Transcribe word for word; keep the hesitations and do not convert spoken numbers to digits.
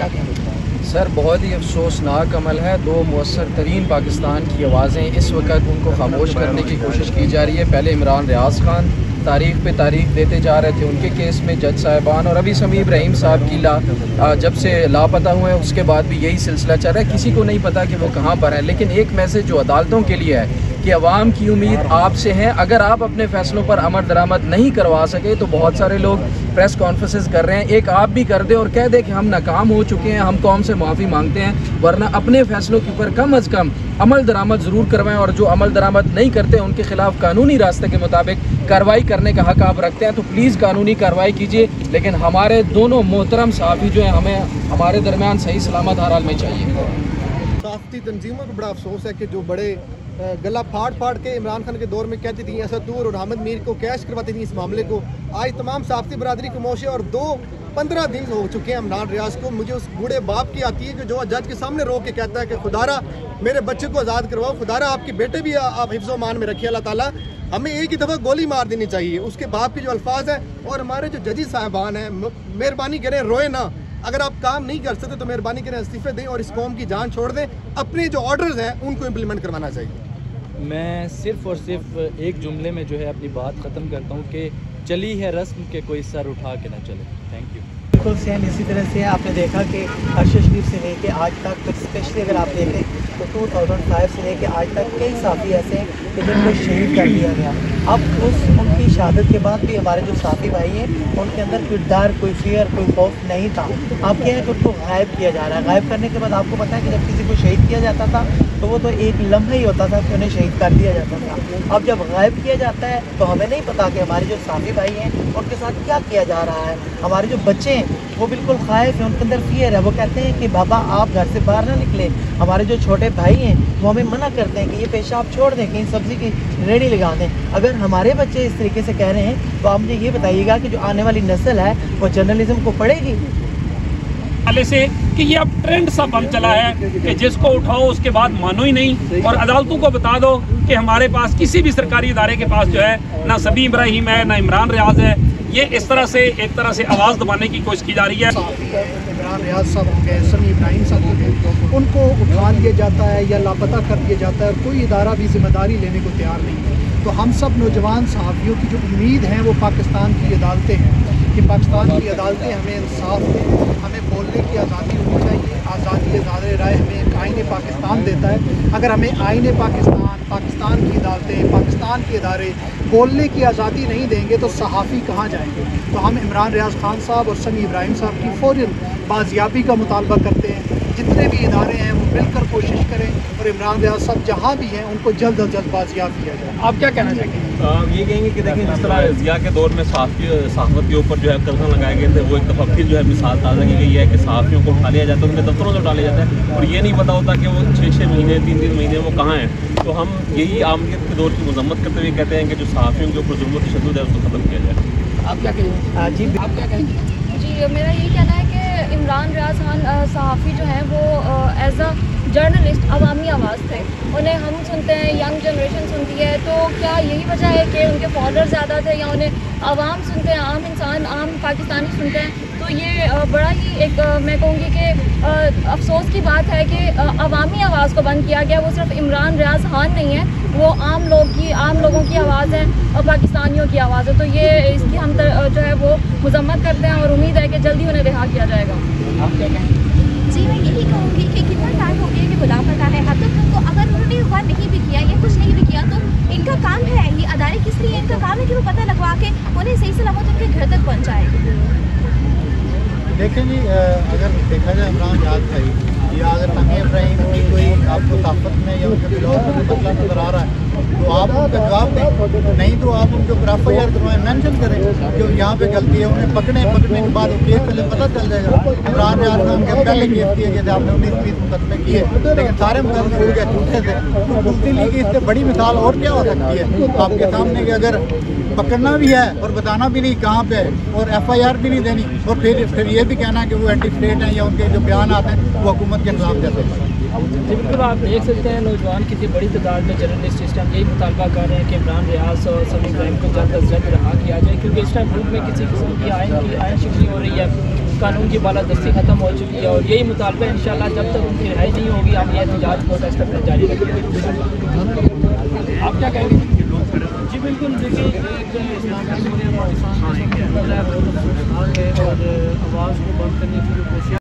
کیا کہیں؟ سر بہت ہی افسوسناک عمل ہے. دو مؤثر ترین پاکستان کی آوازیں اس وقت ان کو خاموش کرنے کی کوشش کی جا رہی ہے. پہلے عمران ریاض خان تاریخ پہ تاریخ دیتے جا رہے تھے ان کے کیس میں جج صاحبان, اور ابھی سمیع ابراہیم صاحب کی لا جب سے لاپتہ ہوئے ہیں اس کے بعد بھی یہی سلسلہ چل رہا ہے. کسی کو نہیں پتا کہ وہ کہاں پر ہیں. لیکن ایک میسج جو عدالتوں کے لیے ہے کہ عوام کی امید آپ سے ہیں. اگر آپ اپنے فیصلوں پر عمل درآمد نہیں کروا سکے تو بہت سارے لوگ پریس کانفرنسز کر رہے ہیں, ایک آپ بھی کر دیں اور کہہ دیں کہ ہم ناکام ہو چکے ہیں, ہم قوم سے معافی مانگتے ہیں, ورنہ اپنے فیصلوں کے اوپر کم از کم عمل درآمد ضرور کروائیں. اور جو عمل درآمد نہیں کرتے ان کے خلاف قانونی راستے کے مطابق کارروائی کرنے کا حق آپ رکھتے ہیں, تو پلیز قانونی کارروائی کیجیے. لیکن ہمارے دونوں محترم صحافی جو ہیں ہمیں ہمارے درمیان صحیح سلامت ہر حال میں چاہیے. صحافتی تنظیموں کو بڑا افسوس ہے کہ جو بڑے گلا پھاڑ پھاڑ کے عمران خان کے دور میں کہتی تھیں اسد طور اور احمد میر کو کیش کرواتی تھیں اس معاملے کو, آج تمام صحافتی برادری کو موشے اور دو پندرہ دن ہو چکے ہیں عمران ریاض کو. مجھے اس بوڑھے باپ کی آتی ہے کہ جو جج کے سامنے رو کے کہتا ہے کہ خدارا میرے بچے کو آزاد کرواؤ, خدارا آپ کے بیٹے بھی آپ حفظ و امان میں رکھیے, اللہ تعالیٰ ہمیں ایک ہی دفعہ گولی مار دینی چاہیے. اس کے باپ کے جو الفاظ ہیں, اور ہمارے جو ججی صاحبان ہیں مہربانی کریں روئے نہ, اگر آپ کام نہیں کر سکتے تو مہربانی کریں استعفے دیں اور اس قوم کی جان چھوڑ دیں. اپنے جو آرڈرز ہیں ان کو امپلیمنٹ کروانا چاہیے. میں صرف اور صرف ایک جملے میں جو ہے اپنی بات ختم کرتا ہوں کہ چلی ہے رسم کہ کوئی سر اٹھا کے نہ چلے. Thank you. بالکل سیم اسی طرح سے آپ نے دیکھا کہ ارشد شریف سے لے کے آج تک اسپیشلی اگر آپ دیکھیں تو ٹو تھاؤزینڈ فائیو سے لے کے آج تک کئی صحافی ایسے ہیں کہ جن کو شہید کر دیا گیا. اب اس ان کی شہادت کے بعد بھی ہمارے جو صحافی بھائی ہیں ان کے اندر کوئی ڈر, کوئی فیئر, کوئی خوف نہیں تھا. آپ کیا ہے کہ ان کو غائب کیا جا رہا ہے. غائب کرنے کے بعد آپ کو پتہ ہے کہ جب کسی کو شہید کیا جاتا تھا تو وہ تو ایک لمحہ ہی ہوتا تھا کہ انہیں شہید کر دیا جاتا تھا. اب جب غائب کیا جاتا ہے تو ہمیں نہیں پتا کہ ہمارے جو صحافی بھائی ہیں ان کے ساتھ کیا کیا جا رہا ہے. ہمارے جو بچے ہیں وہ بالکل خائف ہیں, ان کے اندر فیئر ہے. وہ کہتے ہیں کہ بابا آپ گھر سے باہر نہ نکلیں. ہمارے جو چھوٹے بھائی ہیں وہ ہمیں منع کرتے ہیں کہ یہ پیشہ آپ چھوڑ دیں, کہیں سبزی کی ریڑھی لگا دیں. اگر ہمارے بچے اس طریقے سے کہہ رہے ہیں تو آپ مجھے یہ بتائیے گا کہ جو آنے والی نسل ہے وہ جرنلزم کو پڑھے گی؟ سے کہ یہ اب ٹرینڈ سا بن چلا ہے کہ جس کو اٹھاؤ اس کے بعد مانو ہی نہیں, اور عدالتوں کو بتا دو کہ ہمارے پاس کسی بھی سرکاری ادارے کے پاس جو ہے نہ سمیع ابراہیم ہے نہ عمران ریاض ہے. یہ اس طرح سے ایک طرح سے آواز دبانے کی کوشش کی جا رہی ہے. عمران ریاض صاحب ہو گئے, سمیع ابراہیم صاحب ہو گئے, ان کو اٹھا لیا جاتا ہے یا لاپتہ کر دیا جاتا ہے اور کوئی ادارہ بھی ذمہ داری لینے کو تیار نہیں ہے. تو ہم سب نوجوان صحافیوں کی جو امید ہیں وہ پاکستان کی عدالتیں ہیں کہ پاکستان کی عدالتیں ہمیں انصاف دیں, ہمیں بولنے کی آزادی ہونی چاہیے. آزادی اظہار رائے ہمیں آئین پاکستان دیتا ہے. اگر ہمیں آئین پاکستان, پاکستان کی عدالتیں, پاکستان کے ادارے بولنے کی آزادی نہیں دیں گے تو صحافی کہاں جائیں گے؟ تو ہم عمران ریاض خان صاحب اور سمیع ابراہیم صاحب کی فوراً بازیابی کا مطالبہ کرتے ہیں. جتنے بھی ادارے ہیں وہ مل کر کوشش کریں اور عمران ریاض صاحب جہاں بھی ہیں ان کو جلد از جلد بازیاب کیا جائے. آپ کیا کہنا چاہیں گے؟ یہ کہیں گے کہ دیکھیں جس طرح ضیاء کے دور میں صحافی صحافت کے اوپر جو ہے قرضہ لگائے گئے تھے, وہ ایک دفعہ پھر جو ہے مثال تازہ کی گئی ہے کہ صحافیوں کو اٹھا لیا جاتا ہے, ان کے دفتروں سے اٹھا لیا جاتا ہے اور یہ نہیں پتا ہوتا کہ وہ چھ چھ مہینے تین تین مہینے وہ کہاں ہیں. تو ہم یہی عامریت کے دور کی مذمت کرتے ہوئے کہتے ہیں کہ جو صحافیوں کے اوپر ظلم و تشدد ہے اس کو ختم کیا جائے. آپ کیا کہیں گے؟ جی آپ کیا کہیں گے؟ جی میرا یہی کہنا ہے کہ عمران ریاض خان صحافی جو ہیں وہ ایز اے جرنلسٹ عوامی آواز تھے. انہیں ہم سنتے ہیں, ینگ جنریشن سنتی ہے, تو کیا یہی وجہ ہے کہ ان کے فالوور زیادہ تھے یا انہیں عوام سنتے ہیں, عام انسان, عام پاکستانی سنتے ہیں؟ تو یہ بڑا ہی ایک میں کہوں گی کہ افسوس کی بات ہے کہ عوامی آواز کو بند کیا گیا. وہ صرف عمران ریاض خان نہیں ہے, وہ عام لوگ کی عام لوگوں کی آواز ہے اور پاکستانیوں کی آواز ہے. تو یہ اس کی ہم جو ہے وہ مذمت کرتے ہیں اور امید ہے کہ جلدی انہیں رہا کیا جائے گا. آپ کیا کہیں گے؟ جی میں یہی کہوں گی کہ کتنا ٹائم ہو گیا کہ غلام پٹھان ہے, اب تک ان کو اگر انہوں نے ہوا نہیں بھی کیا یا کچھ نہیں بھی کیا تو ان کا کام ہے, یہ ادارے کس لیے ان کا کام ہے کہ وہ پتہ لگوا کے انہیں صحیح سلامت ان کے گھر تک پہنچائے. دیکھیں جی, اگر دیکھا جائے عمران ریاض بھائی یا اگر سمیع ابراہیم کی کوئی آپ کو طاقت میں یا ان کے بلاؤ میں مسئلہ نظر آ رہا ہے تو آپ ان کا جواب دیں, نہیں تو آپ ان کے اوپر ایف آئی آر کروائیں, مینشن کریں کہ یہاں پہ غلطی ہے, انہیں پکڑیں, پکڑنے کے بعد کیس پہلے پتہ چل جائے گا. عمران ریاض خان کے پہلے کیس کیے گئے تھے, آپ نے انیس بیس مقدمے کیے لیکن سارے مقدمے ہو گئے جھوٹے تھے. تو دوسری لیگ اس سے بڑی مثال اور کیا ہو سکتی ہے آپ کے سامنے کہ اگر پکڑنا بھی ہے اور بتانا بھی نہیں کہاں پہ اور ایف آئی آر بھی نہیں دینی اور پھر پھر یہ بھی کہنا کہ وہ اینٹی اسٹیٹ ہیں یا ان کے جو بیانات ہیں وہ حکومت کے خلاف جاتے ہیں. جی بالکل, آپ دیکھ سکتے ہیں نوجوان کتنی بڑی تعداد میں جرنلسٹ اس ٹائم یہی مطالبہ کر رہے ہیں کہ عمران ریاض اور سمیع ابراہیم کو جلد از جلد رہا کیا جائے, کیونکہ اس ٹائم ملک میں کسی قسم کی آئین کی آئین شکنی ہو رہی ہے. قانون کی بالادستی ختم ہو چکی ہے اور یہی مطالبہ ہے انشاءاللہ جب تک ان کی رہائی نہیں ہوگی ہم یہ احتجاج پروٹیسٹ اپنا جاری رکھیں گے. آپ کیا کہیں گے؟ جی بالکل، دیکھیے ایک اسلامی جمہوریہ پاکستان اور آواز کو بند کرنے کی جو کوشش